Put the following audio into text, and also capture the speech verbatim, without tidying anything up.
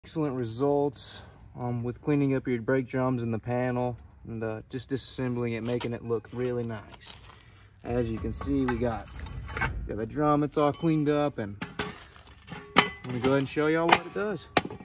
Excellent results um, with cleaning up your brake drums and the panel, and uh, just disassembling it, making it look really nice. As you can see, we got, got the drum, it's all cleaned up, and I'm gonna go ahead and show y'all what it does.